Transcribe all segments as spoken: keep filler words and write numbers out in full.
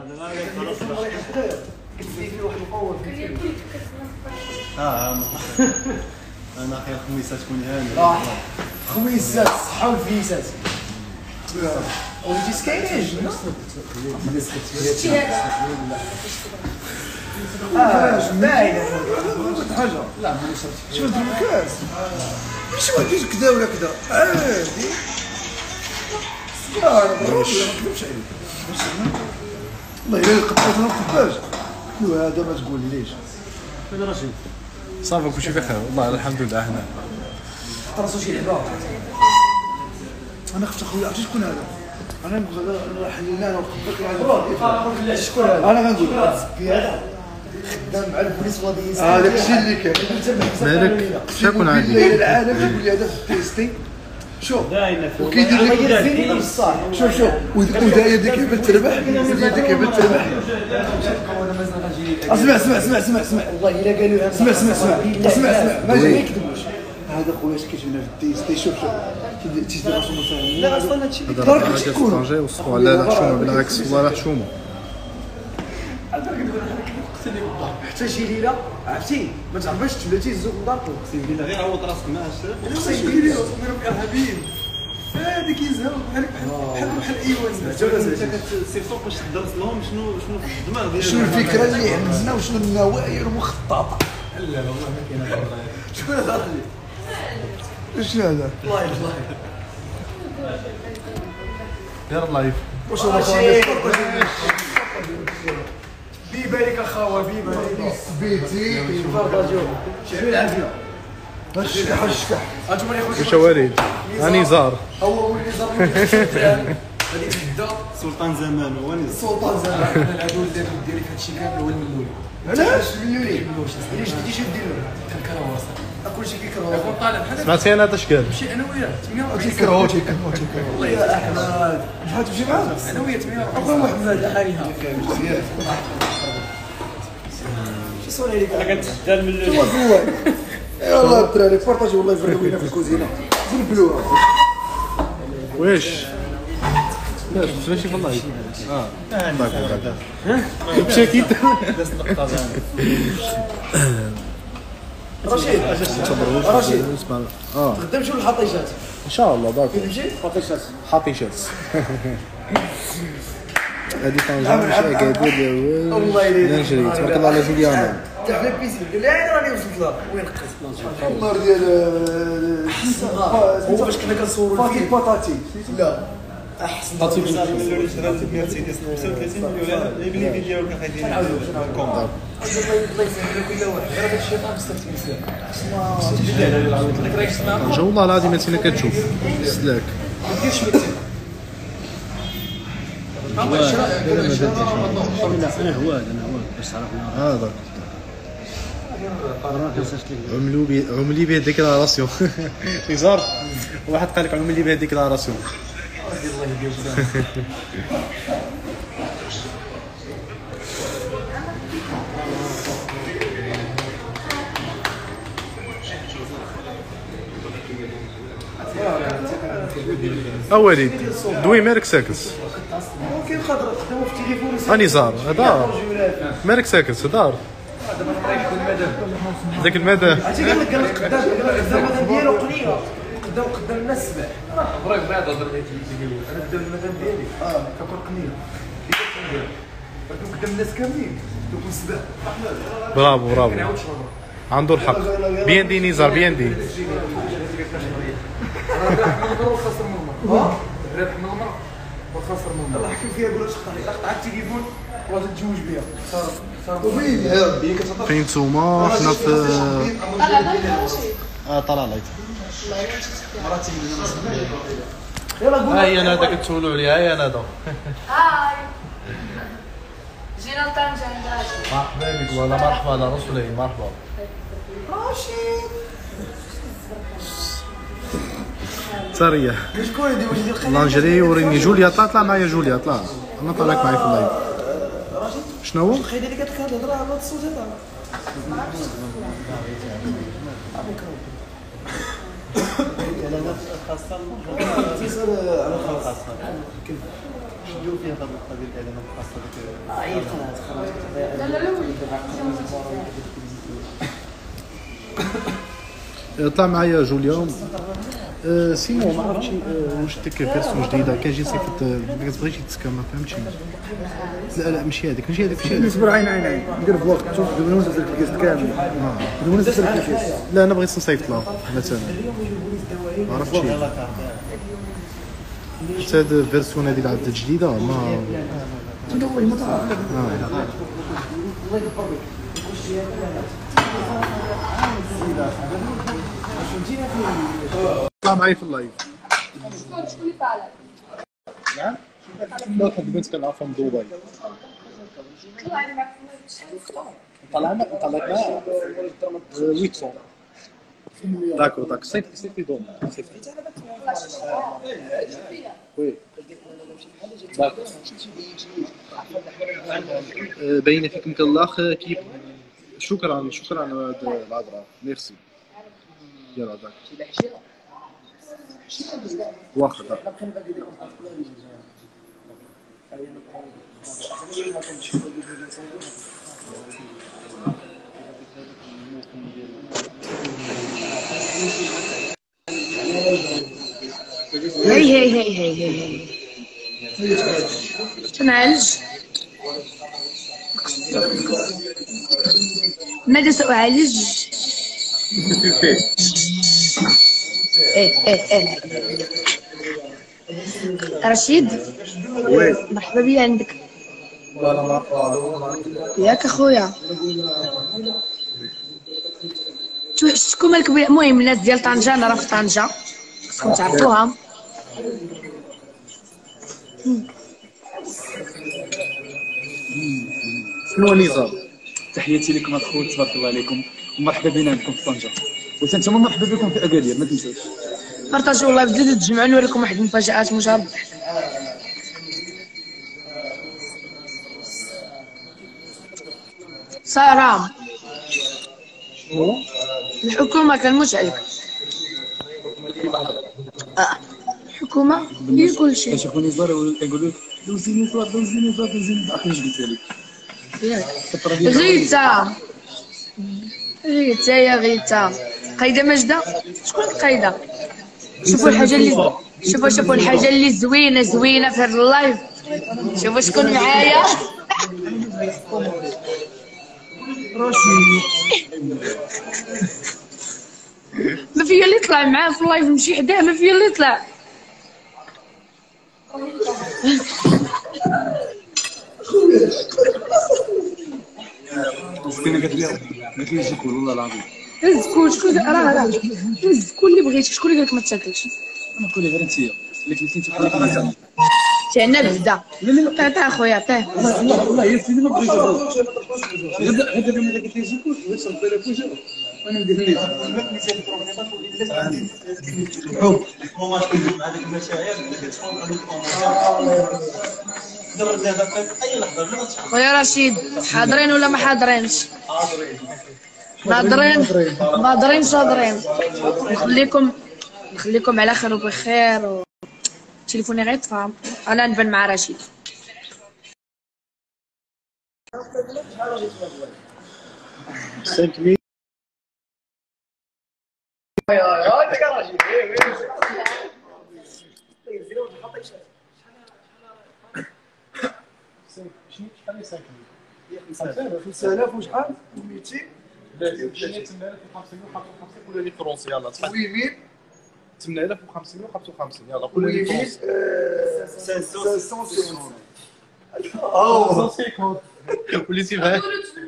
كتزيد واحد القوه اه انا خير خميسات تكون هاني اه خميسات الصحه والفيسات وليتي سكاينيج شتي هذا اه باينه حاجه لا ما شفتش شوف الكاس ماشي وديت كذا ولا كذا عادي لا انا ما نكذبش عليك والله الا قطعت انا القفاش هذا ما تقول ليش فين رشيد صافي كلشي بخير والله الحمد لله هنا راسو شي لعبه انا خفت اخويا عرفتي شكون هذا انا نبغى حللنا انا وخبرك على شكون هذا انا غنقول الزبي هذا خدام مع البوليس غادي يسال هذاك الشيء اللي كان مالك شكون عادي بالليل العالم يقول لي هذا في التيستي شوف وكيدير لك بصح شوف شوف ودايا ديك يبان تربح ديك يبان تربح اسمع اسمع اسمع اسمع اسمع والله الا قالوا اسمع اسمع اسمع اسمع اسمع ما يكذبوش هذا خويا اش كيجينا في التيستي شوف شوف تيجي راسو مثلا لا اصلا هادشي اللي هذا راجل فرنجي وصفوا على لا حشومه بالعكس والله لا حشومه حتى شي ليله عرفتي ما تعرفش تبلاتي الزوق لداركم اقسم بالله غير عوض راسك مع الشباب اقسم بالله تصويروا ارهابيين هذيك يزهق بحال بحال بحال ايوان سير سوق باش تدرس لهم شنو شنو في الدماغ ديالهم شنو الفكره اللي عندنا وشنو النوايا المخططه لا لا والله ما كاين هذا شكون هذا راجل ايش هذا الله الله دير اللايف واش بيبارك اخاوه بيبارك سبيتي بارطاجيو شحال العافيه الشكح الشكح انتم يا خويا واش وليد راني زار هو ولي زار هذيك الدا سلطان زمان هو اللي سلطان زمان انا العدو ديالي ديالي في هادشي كامل هو الملولي علاش الملولي علاش بديتي ديرو كنكرهو اصاحبي كلشي كيكرهو يكون طالع بحال سمعتي انا اش قال ماشي انا وياه ثمانية وأربعين تيكرهو تيكرهو تيكرهو والله يا احمد بحال تمشي معاه انا وياه ثمانية وأربعين اخويا محمد عليها شي صورة ليك انا كنتحدى الملولي شوف هو يلاه الدراري بارطاجي والله يفرقونا في الكوزينه بالبلوره واش لا ماشي في اللايف اه داكور داكور ها مشاكيت داز النقطه رشيد رشيد اه غدا نمشيو للحطيشات ان شاء الله داكور نمشي حطيشات حطيشات هادي طنجة ماشي اكادير والله الا نجري تبارك الله على جوليانا تاع لا بيزي قال لي انا راني وصلت لها وين لقيت النهار ديال هو باش كنا كنصوروا فاتي بطاطي لا احسن بطاطي الله يسهل كل واحد غير هذا الشيطان مستفيد طنجة والله العظيم انت كتشوف سلاك ما ديرش ميتين لا انا هواد انا هواد باش تعرفنا هذا عملوا بي عملي به ديكلاراسيون نزار واحد قال لك عملي به ديكلاراسيون الله يهديه اوليد دوي مالك ساكس ممكن خاطر خدموا في التليفون راني زار هدار مالك ساكس هدار داك المدى عرفتي قال لك قال لك قدام قدام المدام ديالو قليله قدام قدام الناس سبع بريك بعد هضر لي انا قدام المدام ديالي اه كنكون قليله ولكن قدام الناس كاملين كنكون سبع برافو برافو عنده الحق بيان دي نزار بيان دي خسر من المرة رابح من المرة وخسر من المرة الله حكم فيها يقول لك قطع التليفون وغادي تتزوج بها صار صار وين فين نتوما حنا في اه طلع لايت مراتي يلا قول ها هي ندى كتسولوا عليها هي ندى هاي جينا لطنجة عند راشد مرحبا بك والله مرحبا على رسولي مرحبا راشد سارية شكون هادي واش ديال القناه لانجري وريني جوليا طلع طلع معايا جوليا طلع انا طلعك معايا في اللايف راشد شنو هو؟ الخيدة اللي كتلقى الهضره على الصوت هذا خاصة اتصال على خاص شنو فيها هذا النقطه ديال الاعلانات الخاصه بك؟ اي قناه خرجت لا لا لا طلع معايا جوليا. أه سينو ما عرفتش أه واش ديك فيرسيون جديده كاجي صيفط كتبغي شي تسكا ما فهمتش. لا لا ماشي هذيك ماشي هذيك ماشي هذيك. نصبر عين عين عين ندير في وقت شوف دابا نوزع الكيس كامل. دابا نوزع الكيس. لا انا بغيت نصيفط لها مثلا ما عرفتش. حتى هاد الفيرسيون هادي اللي عاد جديده ما طلع معايا في اللايف. شكون اللي طالع؟ نعم لا واحد البنت كنعرفها من دبي طلعنا طلعنا ثمانية سون داكور داك صيفط صيفط دوم صيفط وي داكور باينه فيكم كالاخ كيف. شكرا شكرا على هاد الهضره ميرسي. يلا داك واخا داك هي هي هي هي هي تنعالج. ماذا سأعالج؟ ايه ايه ايه رشيد مرحبا بيا عندك. ياك اخويا شكون مالك بيا. المهم الناس ديال طنجة انا راه في طنجة خصكم تعرفوها. شنو النظام؟ تحياتي لكم اخويا تبارك الله عليكم ومرحبا بنا بكم في طنجة وانتم مرحبا بكم في اكادير ما تنساوش بارطاجيو والله بديتو تجمعوا نوريكم واحد المفاجآت مجرد ضحك. سارة الحكومة كنموت عليك. اه الحكومة هي كل شيء. كيشوفوني زهر كيقولوا لك دوزيني زهر دوزيني زهر دوزيني زهر عرفتي واش قلت لك. غيتا غيتا يا غيتا قايدة ماجدة. شكون القايدة؟ شوفوا الحاجة اللي شوفوا شوفوا الحاجة اللي زوينة زوينة في هاد اللايف. شوفوا شكون معايا. ما فيا اللي يطلع معاه في اللايف نمشي حداه ما فيا اللي يطلع. مسكينه قالت لي قالت لي جيكول والله العظيم. هز كل شكون راه راه هز كل اللي بغيتي. شكون اللي قالك ما تاكلش؟ انا نقول غير انت اللي كنتي انت خليتي تاعنا بدا. لا لا لا عطاه اخويا عطاه. والله والله يا سيدي ما بغيتش غدا غدا ملي قلت لي جيكول واش ربي لا بوجه وانا ندير ليه حب هذيك المشاعر دابا دابا في اي لحظه بلا ما تشعر. خويا رشيد حاضرين ولا ما حاضرينش؟ ناضرين ناضرين صادرين. نخليكم نخليكم على خير وبخير و... تليفوني غير طفى. انا نبان مع رشيد. خمسة مية خمسة آلاف وشحال؟ ومئتين؟ ثمانية آلاف وخمسمية وخمسة وخمسين قول لي فرونسي يلا تفضل. ويميل ثمانية آلاف وخمسمية وخمسة وخمسين يلا قول لي ويميل فرونسي. خمسمية وخمسين. اه وليتي معايا.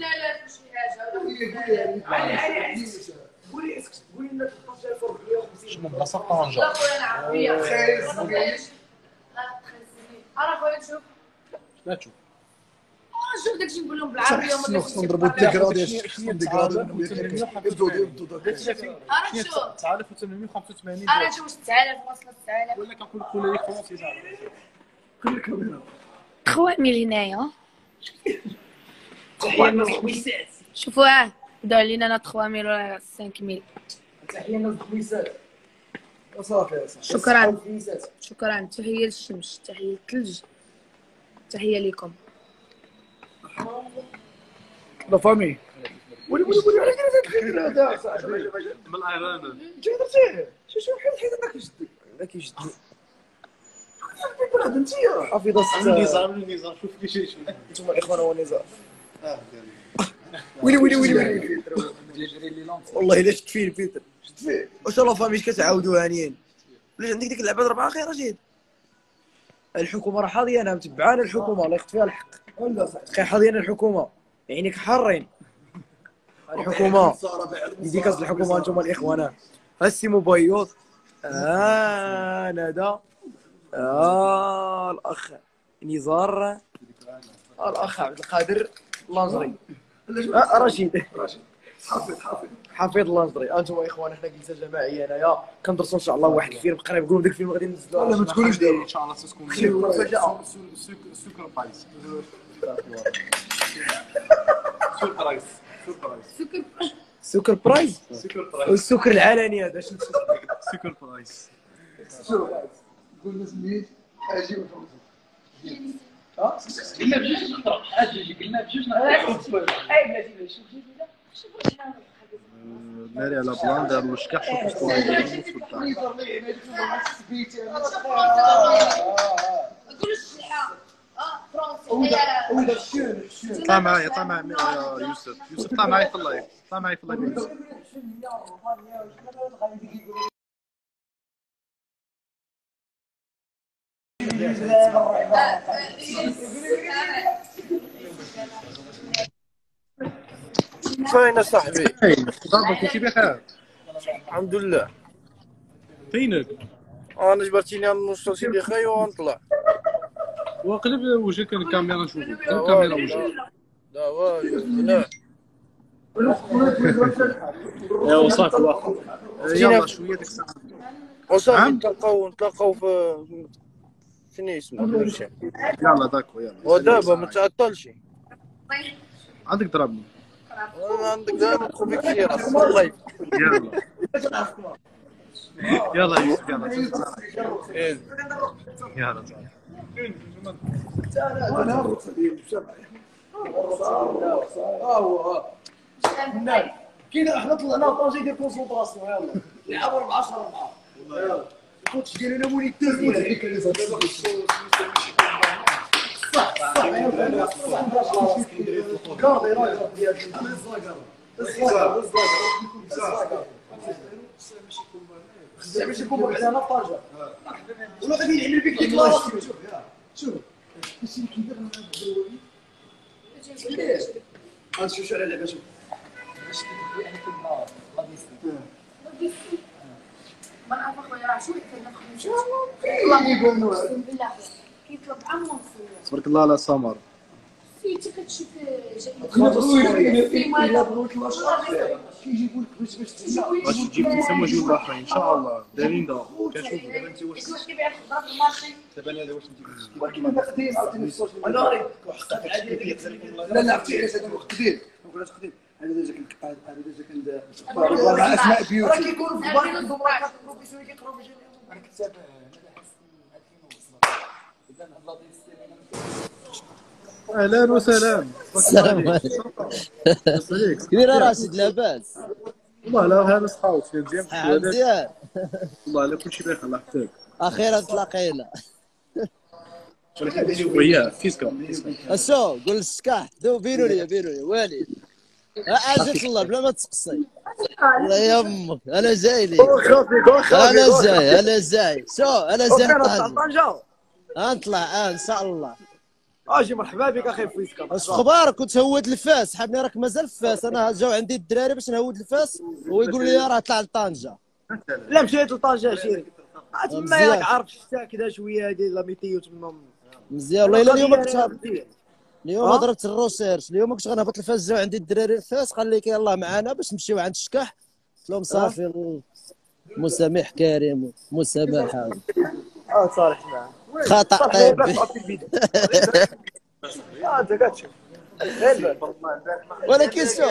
شنو بلاصه طنجة؟ انا خويا نشوف لا تشوف شوف داكشي نقول لهم بالعربيه وما خصنا نضربوا الديكرادي خصنا الديكرادي تسعة آلاف وثمانمية وخمسة وثمانين انا نشوف تسعة آلاف واصله تسعة آلاف. ولا كنقول لك ولا ليك فرونسي ثلاث مية هنايا. شوفوا اه بداو علينا انا ثلاث مية ولا خمسة مية. تحيه لنا الخميسات صافي شكرا شكرا. تحيه للشمس تحيه للثلج تحيه ليكم. لا فامي ولي ولي ولي على كذا هذا صاحبي من الايران انت درتيه شو شو حيت حيت انك يشدك لا كيشدني هذا انت حافظ النظام النظام شوف كي شي انتم الاخوان والنظام ويلي ويلي ويلي ويلي والله الا شفت فيه الفلتر شفت فيه واش لا فامي كتعاودوا هانيين ولا عندك ديك اللعبه ربعه خير اجيد الحكومه راه حاضيه انا متبعانا الحكومه الله يخط فيها الحق ولا صح حاضيه الحكومه عينيك حارين الحكومه ديكاز الحكومه انتم الاخوان هسي مبيض اه ندى اه الاخ نزار الاخ عبد القادر اللانجري آه رشيد حافظ حافظ حفيظ اللانجري انتم اخوان حنا جلسه جماعيه هنايا كندرسوا ان شاء الله واحد الفيلم قريب نقولوا ديك الفيلم غادي ننزلوه لا ما تقولوش دابا ان شاء الله تكون خليو مفاجاه سكر بايس سوربرايز سوربرايز سكر برايز سكر برايز والسكر العلني هذا شنو سكر برايز شوف قلنا سميت اجي وحوزه قلنا بجوج نقرا حاجه قلنا بجوج نقرا اي بلاتي شوف شوف ناري على بلان دار له شكاح شوف الصوره ديالو طلع معايا طلع معايا يا يوسف يوسف طلع معايا في اللايف طلع معايا في اللايف يوسف فين صاحبي ضربك كلشي بخير الحمد لله فينك انا جبرتيني نوصل سيدي خاي ونطلع وقلب وجهك الكاميرا نشوفك الكاميرا وجهك لا والو هنا ايوا صافي واخا يلا شويه ديك الساعه وصافي نعم. نتلاقاو نتلاقاو في شنو اسمه هادشي يلا داكو يلا ودابا ما تعطلش عندك ضربني انا عندك دابا ندخل فيك شي راس والله يلا يلا يوسف يلا إيه. يلا صافي انا الرخصه ديالي بسرعه ها هو ها كاين احنا طلعنا طاجي ديال كونسونطراسيون يلا نلعبوا أربعة عشر أربعة يلا الكوتش ديالنا مولي التسديد هذيك اللي صافي صح صح كاردي راجل ديالك انا الزاكر الزاكر الزاكر الزاكر باش يكون بعدا انا طاجه ولا غادي يعمل بك ديك لاص شوف شوف ماشي كيدير مع الدوري ليش غنشوفوا على اللعبه شوف ما نعرف اخويا راه شو كنخدم بالله كيطلب عمو تبارك الله على سمر فيتي كتشوف كيجيبوا لك باش باش تسمع باش تجيب تسمى جوج اخرين ان شاء الله دايرين دابا كنشوفوا دابا انت واش واش كيبيع الخضره في المارشي دابا انا واش انت ولكن ما قديم عطيني الصوت انا ريت وحقك عادي لا لا عرفتي علاش هذا وقت قديم وقت قديم هذا ديجا كان هذا ديجا كان مع اسماء بيوت راه كيكونوا في بالك عندهم راه بروفيسيونيل كيقراو باش انا كنت سامع اهلا وسهلا السلام عليكم كبير راشد لاباس والله لا هذا صحاوت فين مزيان صحة مزيان والله لا كلشي بخير الله يحفظك اخيرا تلاقينا وياه فيسكا اشو قول السكاح دو بينوا لي بينوا لي والي عجبت الله بلا ما تقصي الله يمك انا جاي لي انا جاي انا جاي شو انا جاي طنجة نطلع اه ان شاء الله اجي مرحبا بك اخي فيسكا واش اخبارك كنت هود الفاس حابني راك مازال في فاس انا جاو عندي الدراري باش نهود الفاس ويقول لي راه طلع لطنجة لا مشيت لطنجة شيري تما مزيان. ياك عارف الشتا كذا شويه هادي لا ميتيو تما مزيان والله الا اليوم كنت قضية. اليوم آه؟ ضربت الروسيرش اليوم كنت غنهبط الفاس جاو عندي الدراري الفاس قال لي يلاه معانا باش نمشيو عند الشكاح قلت لهم صافي مسامح كريم مسامحه اه صالح معاه خطا صالح طيب بس عطي الفيديو اه انت كتشوف غير ولكن شو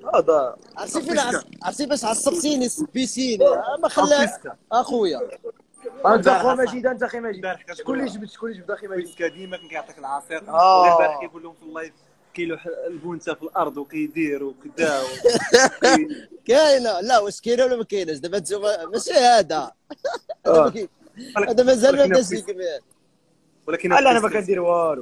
هذا عرفتي فين عص- عرفتي باش عصبتيني سبيتيني ما خلاه اخويا انت اخو مجيد انت اخي مجيد شكون اللي جبت شكون اللي جبت اخي مجيد ويسكا ديما كان كيعطيك العصير آه. وغير البارح كيقول لهم في اللايف كيلو البونته في الارض وكيدير وكدا كاينه لا واش كاينه ولا ما كايناش دابا انتوما ماشي هذا هذا ما كاين هذا مازال ما بداش يكمل ولكن لا انا ما كندير والو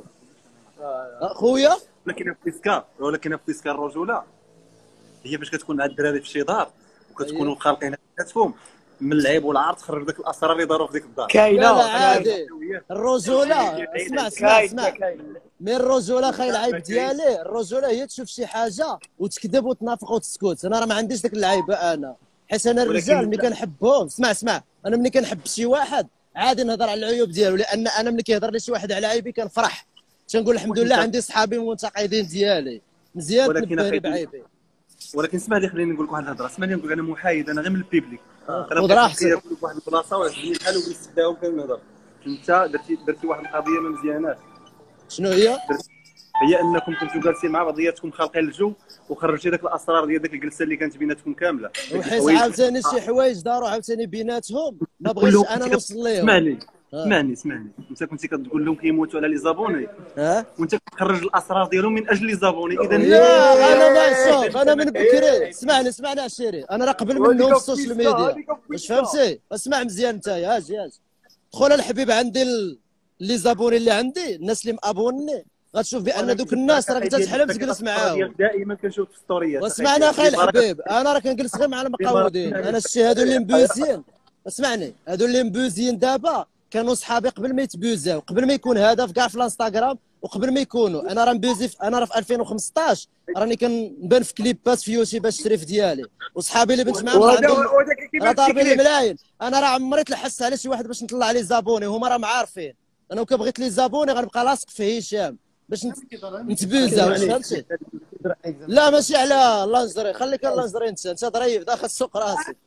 خويا ولكن في فيسكا ولكن في فيسكا الرجوله هي باش كتكون مع الدراري في شي دار وكتكونوا خالقين حياتكم من اللعيب والعار تخرج داك الاسرار اللي داروا في ديك الدار. كاينه لا لا عادي الرجوله اسمع اسمع اسمع من الرجوله خاي العيب ديالي الرجوله هي تشوف شي حاجه وتكذب وتنافق وتسكت. انا راه ما عنديش داك اللعيبه انا حيت انا الرجال ملي كنحبهم اسمع اسمع انا ملي كنحب شي واحد عادي نهضر على العيوب ديالو لان انا ملي كيهضر لي شي واحد على عيبي كنفرح تنقول الحمد لله عندي صحابي منتقدين ديالي مزيان تنبهني بعيبي. ولكن اسمع لي خليني نقول لك واحد الهضره اسمع لي نقول انا محايد انا غير من البيبليك خذ راحتك كيقول لك واحد البلاصه وعجبني بحال وجلست داهم كامل نهضر انت درتي درتي واحد القضيه ما مزياناش. شنو هي؟ هي انكم كنتوا جالسين مع بعضياتكم خالقين الجو وخرجتي داك الاسرار ديال ديك الجلسه اللي كانت بيناتكم كامله وحيت عاوتاني شي حوايج داروا عاوتاني بيناتهم ما بغيتش انا نوصل ليهم. اسمعني اسمعني اسمعني انت كنتي كتقول لهم كيموتوا على لي زابوني ها وانت كتخرج الاسرار ديالهم من اجل لي زابوني اذا لا انا ما شوف انا من بكري اسمعني اسمعني عشيري انا راه قبل منهم في السوشيال ميديا واش فهمتي؟ اسمع مزيان انت اجي اجي دخل الحبيب عندي لي زابوني اللي عندي الناس اللي مابوني غتشوف بان دوك الناس راك تتحلم تجلس معاهم دائما كنشوف في ستوريات. واسمعنا اخي الحبيب انا راه كنجلس غير مع المقاودين انا الشي هادو اللي مبوزين اسمعني هادو اللي مبوزين دابا كانوا صحابي قبل ما يتبوزاو قبل ما يكون هدف كاع في الانستغرام وقبل ما يكونوا انا راه مبوزي انا راه في ألفين وخمسطاش راني كنبان في كليبات في يوتيوب الشريف ديالي وصحابي اللي بنت معاهم راه ضاربين لي ملايين. انا راه عمري تلحست على شي واحد باش نطلع عليه زابوني هما راهم عارفين انا وكا بغيت لي زابوني غنبقى لاصق في هشام باش نتبوزا واش فهمتي؟ لا ماشي على اللانجري خليك اللانجري انت انت ظريف داخل السوق راسك.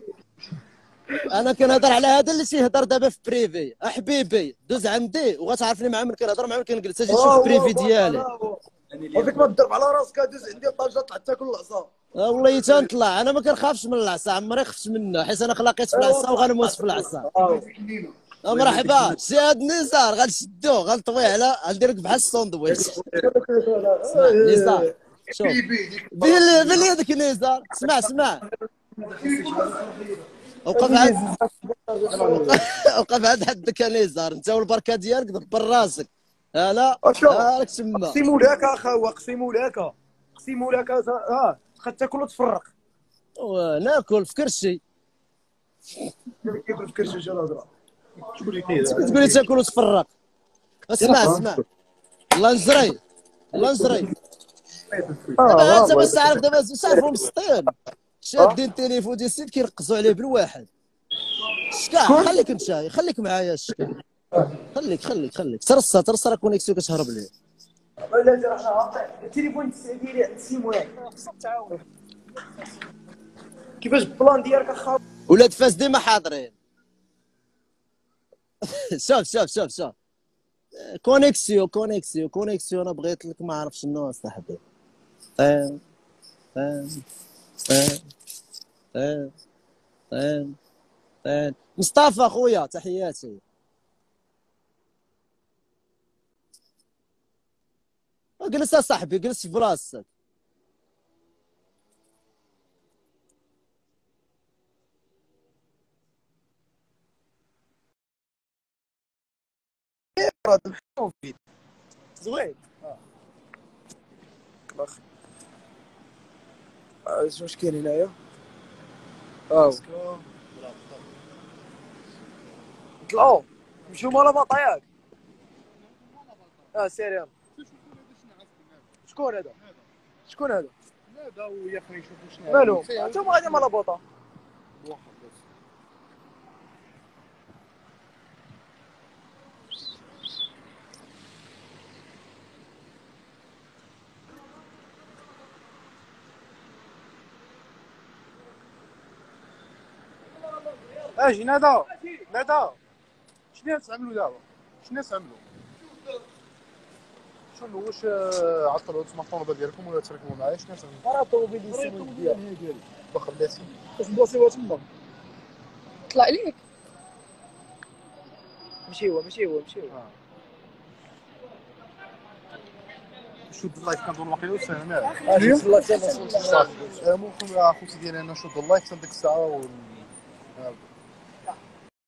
انا كنهضر على هذا اللي تيهضر دابا في بريفي احبيبي دوز عندي وغتعرفني مع من كنهضر مع من كنجلس اجي تشوف بريفي ديالي وفيك ما تضرب على راسك دوز عندي طاجه طلعت تاكل العصا والله تنطلع انا ما كنخافش من العصا عمري خفت منه حيت انا خلاقيت في العصا وغنموت في العصا. مرحبا سي هاد النزار غنشدوه غنطويه على غندير لك بحال الساندويتش. نزار شوف بيلي بيلي هذاك النزار اسمع اسمع وقف عند وقف عند حدك يا نزار انت والبركه ديالك دبر راسك لا راك تما قسموا لك اخا قسموا لك قسموا لك ها خد تاكل وتفرق ناكل في كرشي كياكل في كرشي جا الهضره شكون اللي تقول لي تاكل وتفرق. اسمع اسمع الله نجري الله نجري دابا انت باش تعرف دابا تعرفوا مسطين شادين التليفون ديال السيد كيرقصوا عليه بالواحد الشكاع خليك انت خليك معايا الشكاع خليك خليك خليك ترصى ترصى راه كونيكسيون كتهرب ليه. التليفون ديالي عند سيموان كيفاش البلان ديالك اخا ولاد فاس ديما حاضرين. شوف شوف شوف شوف كونيكسيون كونيكسيون كونيكسيون انا بغيت لك ما عرف شنو اصاحبي فاهم فاهم فاهم فاهم فاهم فاهم مصطفى اخويا تحياتي. جلس صاحبي جلس في بلاصتك زوين اه واش كاين هنايا اه طلعوا نمشيو مالا باطا ياك اه سير يلا شكون هذا شكون هذا هذا ويا اخي نشوفوا شنو مالو انتوما غادي مالا باطا اجي ندى ندى شنو تعملوا دابا شنو تعملوا شنو واش عطلوا انتم الطوموبيل ديالكم ولا تركبوا معايا شنو تعملوا؟ راه الطوموبيل ديالي واخا بلاتي واش بلاصيوها تما طلع ليك ماشي هو ماشي هو ماشي هو شد اللايف كندور واقيلا وسهل مالك اجي في اللايف تاع صافي ممكن خوتي ديالي انا نشد اللايف حتى ديك الساعه و